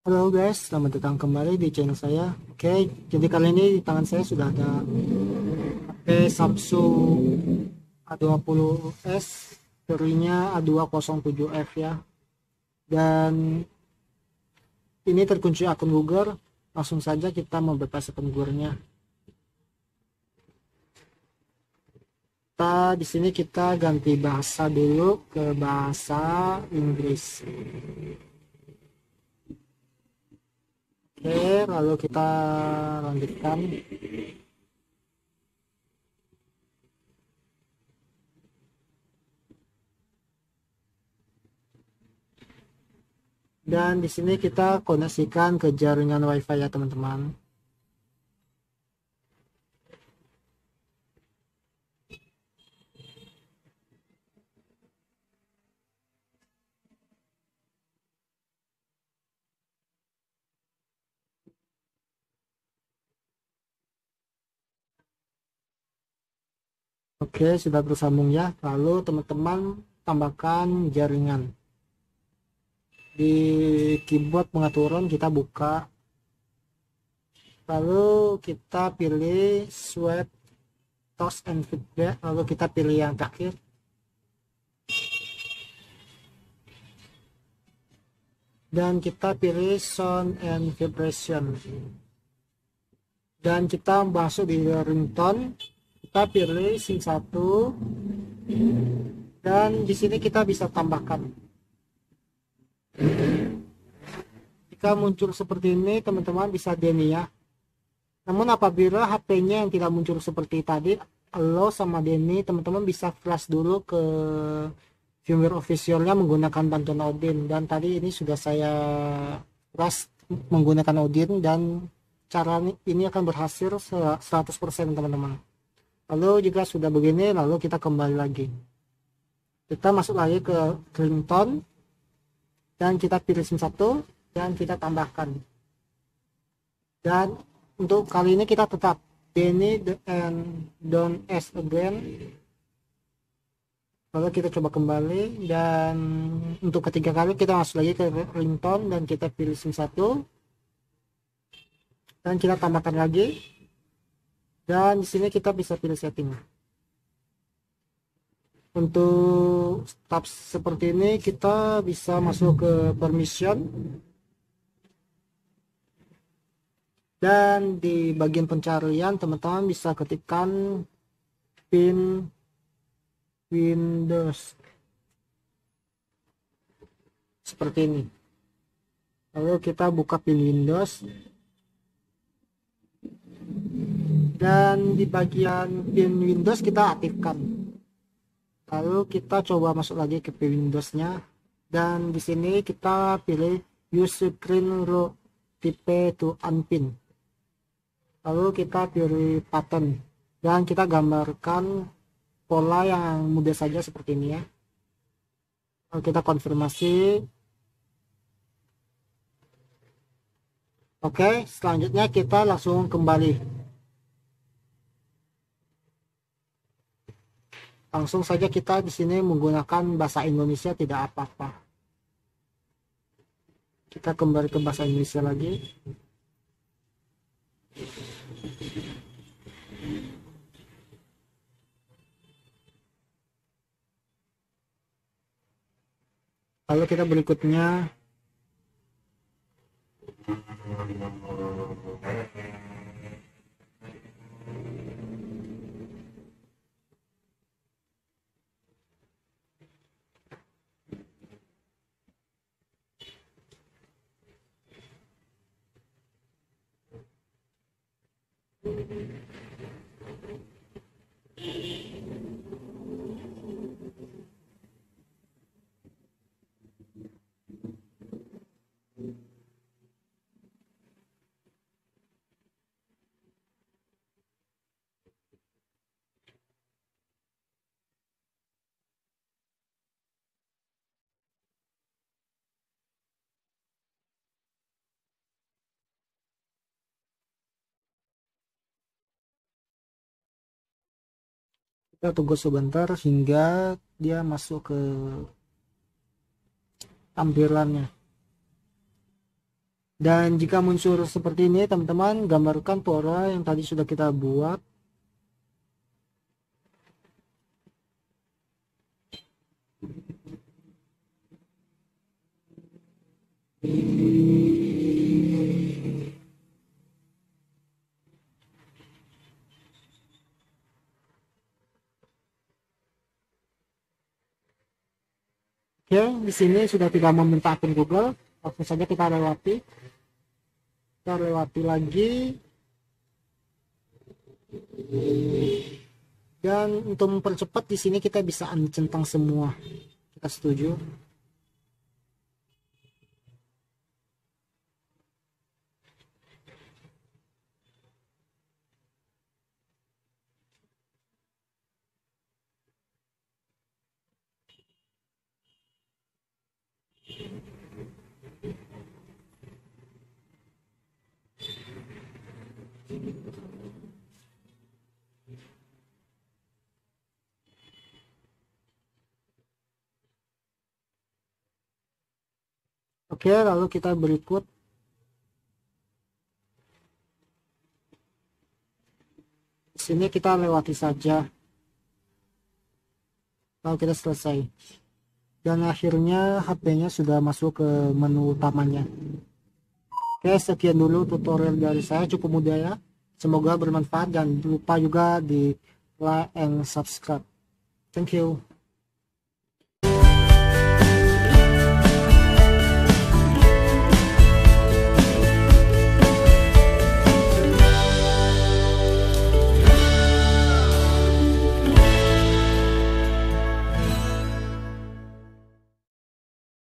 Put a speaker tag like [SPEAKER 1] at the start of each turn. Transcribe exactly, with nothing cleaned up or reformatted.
[SPEAKER 1] Halo guys, selamat datang kembali di channel saya. Oke, jadi kali ini di tangan saya sudah ada H P Samsung A dua puluh S, serinya A dua nol tujuh F ya. Dan ini terkunci akun Google. Langsung saja kita membypass akun Google-nya. Kita di sini kita ganti bahasa dulu ke bahasa Inggris. Oke, lalu kita lanjutkan. Dan di sini kita koneksikan ke jaringan WiFi ya teman-teman. Oke, sudah tersambung ya. Lalu teman-teman tambahkan jaringan. Di keyboard pengaturan kita buka. Lalu kita pilih Swipe Touch and Feedback. Lalu kita pilih yang terakhir. Dan kita pilih Sound and Vibration. Dan kita masuk di ringtone. Kita pilih SIM satu. Dan di sini kita bisa tambahkan. Jika muncul seperti ini, teman-teman bisa Denny ya. Namun apabila H P-nya yang tidak muncul seperti tadi, lo sama Denny, teman-teman bisa flash dulu ke firmware officialnya menggunakan bantuan Odin. Dan tadi ini sudah saya flash menggunakan Odin dan cara ini akan berhasil seratus persen teman-teman. Lalu jika sudah begini, lalu kita kembali lagi. Kita masuk lagi ke ringtone dan kita pilih SIM satu dan kita tambahkan. Dan untuk kali ini kita tetap Denny and Don't Ask Again. Lalu kita coba kembali dan untuk ketiga kali kita masuk lagi ke ringtone dan kita pilih SIM satu dan kita tambahkan lagi. Dan di sini kita bisa pilih setting. Untuk tab seperti ini kita bisa masuk ke permission. Dan di bagian pencarian teman-teman bisa ketikkan pin Windows. Seperti ini. Lalu kita buka pin Windows. Dan di bagian pin Windows kita aktifkan. Lalu kita coba masuk lagi ke pin Windows-nya dan di sini kita pilih use screen root type to unpin. Lalu kita pilih pattern dan kita gambarkan pola yang mudah saja seperti ini ya. Lalu kita konfirmasi. Oke, selanjutnya kita langsung kembali. Langsung saja kita di sini menggunakan bahasa Indonesia, tidak apa-apa. Kita kembali ke bahasa Indonesia lagi. Lalu kita berikutnya kita tunggu sebentar hingga dia masuk ke tampilannya. Dan jika muncul seperti ini teman-teman, gambarkan pora yang tadi sudah kita buat. Oke, di sini sudah tidak meminta akun Google, langsung saja kita lewati. Kita lewati lagi. Dan untuk mempercepat di sini kita bisa uncentang semua. Kita setuju. Oke, lalu kita berikut. Di sini kita lewati saja. Lalu kita selesai. Dan akhirnya H P-nya sudah masuk ke menu utamanya. Oke, sekian dulu tutorial dari saya, cukup mudah ya. Semoga bermanfaat dan lupa juga di like and subscribe. Thank you.